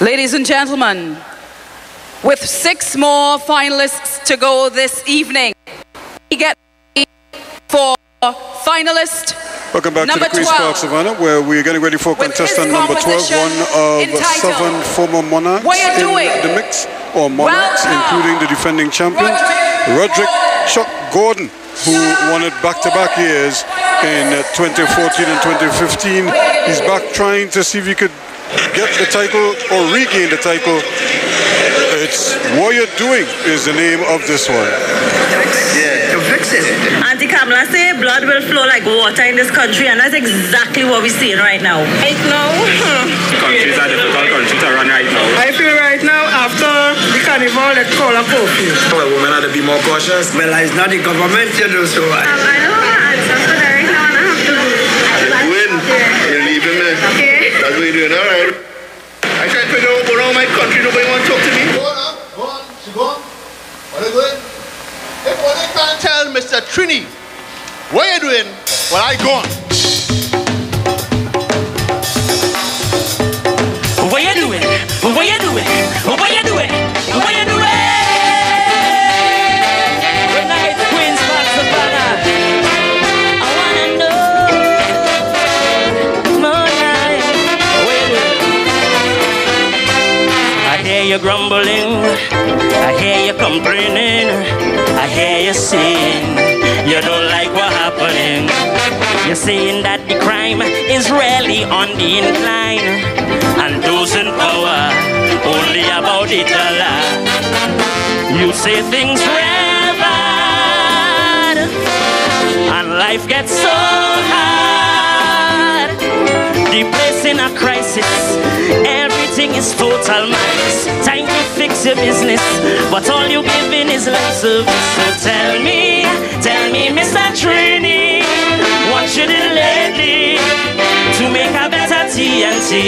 Ladies and gentlemen, with 6 more finalists to go this evening, we get ready for finalist welcome back to the Queen's Park Savannah, where we're getting ready for contestant number 12, one of 7 former monarchs in the mix, or monarchs, including the defending champion, Roderick Chuck Gordon, who won it back-to-back years in 2014 and 2015. He's back trying to see if he could get the title or regain the title. It's What You're Doing is the name of this one. Yeah, to fix it. Auntie Kamala say blood will flow like water in this country, and that's exactly what we're seeing right now. Right now, Countries are difficult countries to run right now. I feel right now after the carnival, let's call a curfew. Well, women have to be more cautious. Well, it's not the government, you know, so I don't want to answer for that right now, and I have to go. You win. You're leaving me. Okay. That's what you're doing, all right. I try to figure out around my country, nobody want to talk to me. Go on, she go on. What are you doing? If what I can't tell Mr. Trini, what are you doing? Well, I go on. What you doing? What you doing? What you doing? What you doing? Good night, Queen's Park Savannah. I wanna know more night. What you doing? I hear you grumbling. I hear you complaining. I hear you saying you don't like what's happening. You're saying that the crime is really on the incline, and those in power only about the dollar. You say things real bad, and life gets so hard. The place in a crisis, everything is total minus. Time to fix your business, but all you giving is lip service. So tell me, Mr. Trini, what you did lately to make a better TNT?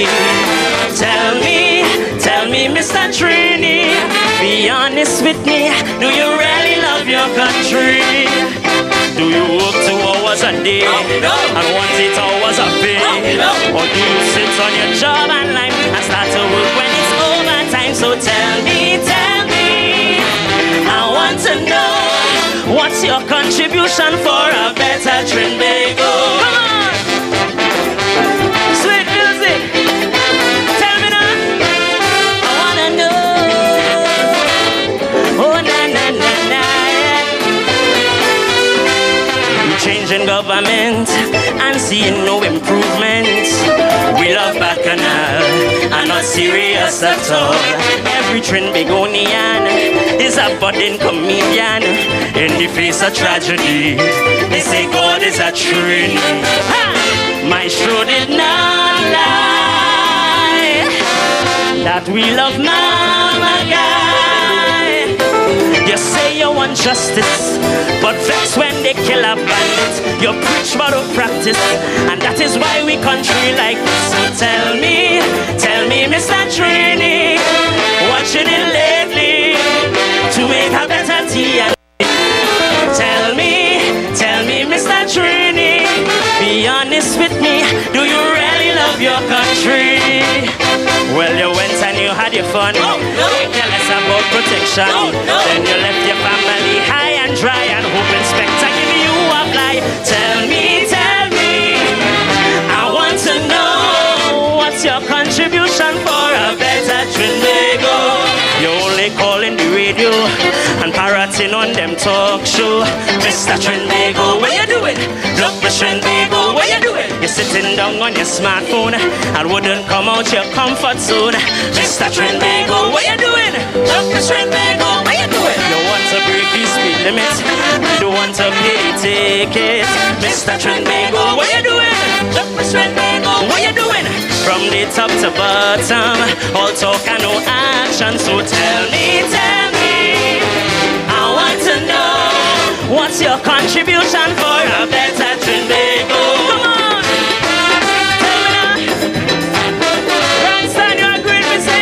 Tell me, Mr. Trini, be honest with me, do you really love your country? Do you work 2 hours a day and 1 hours a pay? Or do you sit on your job and life and start to work when it's overtime? So tell me, I want to know, what's your contribution for a better Trinbago? Come on! Sweet music! Tell me now! I wanna know! Oh, na. We're changing government and seeing no improvements. We love Bacchanal and not serious at all. Every Trinbagonian is a budding comedian in the face of tragedy. They say God is a Trini. Maestro did not lie that we love Mama Guy. You say you want justice, but vex when they kill a bandit. You preach but don't practice, and that is why we country like this. So tell me, Mr. Trini, what you did lately to make a better tea? Tell me, Mr. Trini, be honest with me, do you really love your country? Well, you went and you had your fun. Tell us about protection. Then you left your family high and dry and hope Inspector give you a fly. Tell me, I want to know, what's your contribution for a better Trinbago? You only calling the radio and parroting on them talk show. Mr. Trinbago, what you doing? Look, Mr. Trinbago, what you doing? You're sitting down on your smartphone and wouldn't come out your comfort zone. Mr. Trinbago, what you doing? Look, Mr. Trinbago, what you doing? You want to break the speed limit, you don't want to pay the ticket. Mr. Trinbago, what you doing? Look, Mr. Trinbago, what you doing? From the top to bottom, all talk and no action. So tell me, I want to know, what's your contribution for a better Trinbago? Come on, tell me now. Grandson, you agree with me?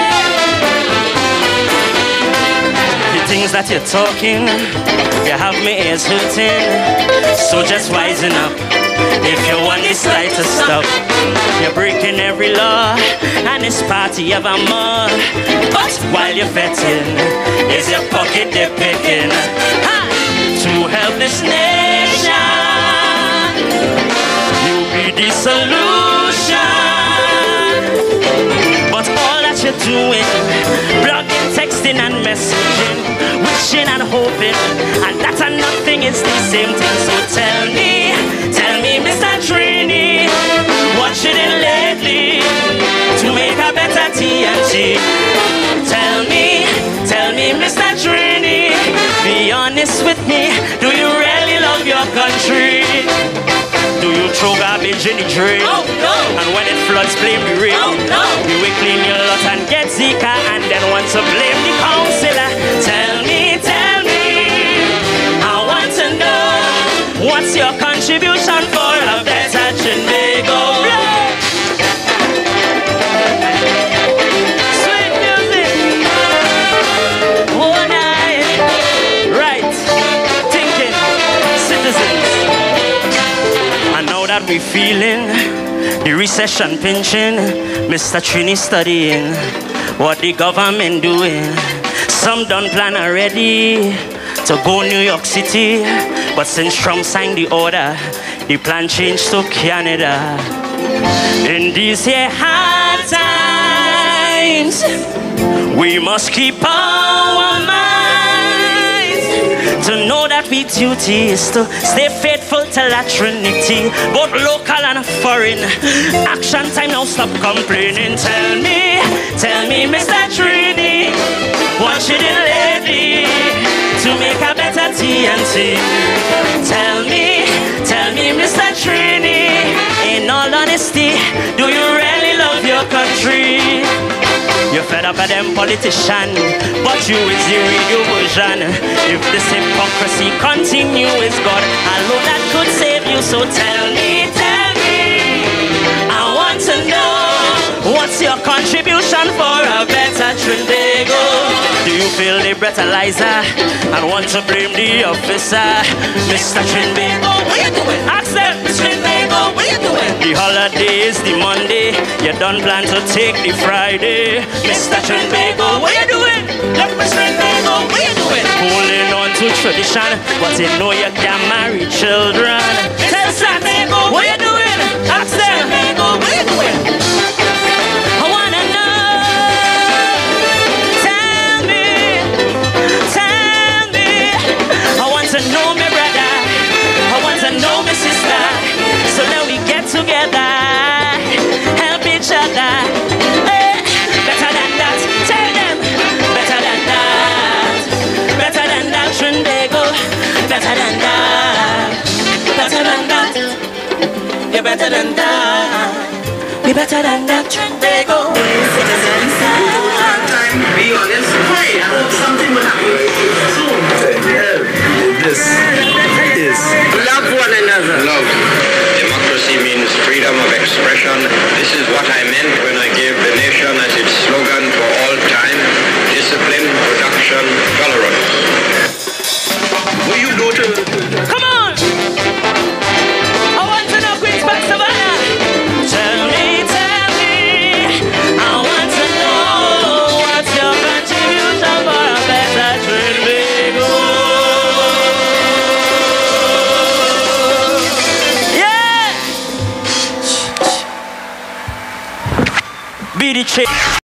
The things that you're talking, you have me ears hurting. So just wisen up. if you want this light to stop. You're breaking every law, and it's party of a mud. But while you're fetting, is your pocket they're picking? To help this nation, you'll be the solution. But all that you're doing, blogging, texting and messaging, wishing and hoping, and that and nothing is the same thing. So tell me, Mr. Trini, what you did lately to make a better TNT? Tell me, Mr. Trini, be honest with me, do you really love your country? Do you throw garbage in the drain? Oh, no. And when it floods, blame the rain? Oh, no. You will clean your lot and get Zika, and then want to blame the councillor. Tell me, I want to know, what's your contribution for a better Trinbago? Sweet music. One night. Right. Thinking. Citizens. And now that we're feeling the recession pinching, Mr. Trini studying what the government doing. Some done plan already to go New York City, but since Trump signed the order, the plan changed to Canada. In these here hard times, we must keep our minds to know that we duty is to stay faithful to la Trinity, both local and foreign. Action time now, stop complaining. Tell me, Mr. Trini, what you did lately to make a better TNT? Tell me, Mr. Trini, in all honesty, do you really love your country? You're fed up of them politicians, but you is the radio version. If this hypocrisy continues, God alone that could save you. So tell me, I want to know, what's your contribution for a better Trinbago? Do you feel the breathalyzer and want to blame the officer? Mr. Trinbago, what you doing? Ask them, Mr. Trinbago, what you doing? The holiday is the Monday, you don't plan to take the Friday. Mr. Trinbago, what you doing? Look, Mr. Trinbago, what you doing? Holding on to tradition, but you know you can't marry children. Tell Trinbago, what you doing? Ask them, Trinbago, what you doing? I wanna know. I want to know me brother, I want to know me sister, so that we get together, help each other. Better than that, tell them. Better than that, Trinbago. Better than that, you're better than that. Be better than that, Trinbago. Citizens, Be honest. Hey, I hope something will happen soon. This is love one another. Love. Democracy means freedom of expression. This is what I meant when I gave the nation as its slogan for all time: discipline, production, tolerance. What you do to... Come on! I want to know Queen's Park Savannah. Tell me, I want to know, what's your contribution for a better Trinbago? Yeah! Be the chick.